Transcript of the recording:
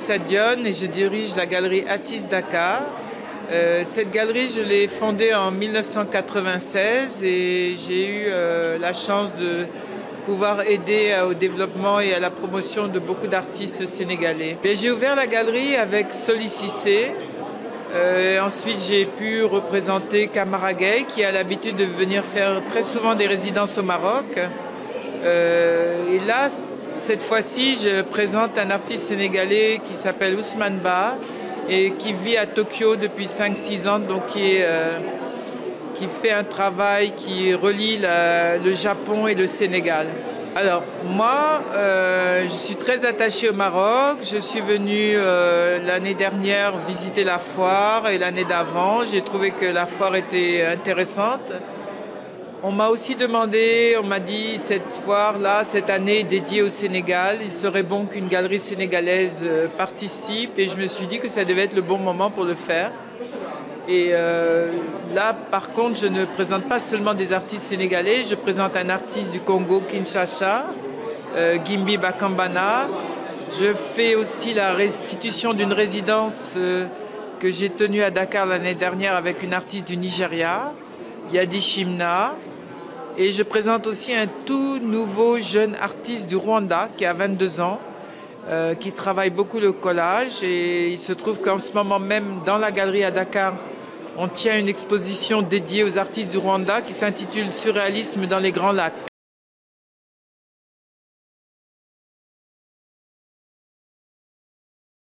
Issa Dione et je dirige la galerie Atis Dakar. Cette galerie, je l'ai fondée en 1996 et j'ai eu la chance de pouvoir aider au développement et à la promotion de beaucoup d'artistes sénégalais. J'ai ouvert la galerie avec Soli Cissé. Ensuite, j'ai pu représenter Camara Gaye, qui a l'habitude de venir faire très souvent des résidences au Maroc. Et là, cette fois-ci, je présente un artiste sénégalais qui s'appelle Ousmane Ba et qui vit à Tokyo depuis 5-6 ans, donc qui fait un travail qui relie le Japon et le Sénégal. Alors moi, je suis très attachée au Maroc. Je suis venue l'année dernière visiter la foire et l'année d'avant. J'ai trouvé que la foire était intéressante. On m'a aussi demandé, on m'a dit cette foire-là, cette année est dédiée au Sénégal. Il serait bon qu'une galerie sénégalaise participe et je me suis dit que ça devait être le bon moment pour le faire. Et là, par contre, je ne présente pas seulement des artistes sénégalais, je présente un artiste du Congo, Kinshasa, Gimbi Bakambana. Je fais aussi la restitution d'une résidence que j'ai tenue à Dakar l'année dernière avec une artiste du Nigeria, Yadi Shimna. Et je présente aussi un tout nouveau jeune artiste du Rwanda qui a 22 ans, qui travaille beaucoup le collage. Et il se trouve qu'en ce moment même, dans la galerie à Dakar, on tient une exposition dédiée aux artistes du Rwanda qui s'intitule Surréalisme dans les Grands Lacs.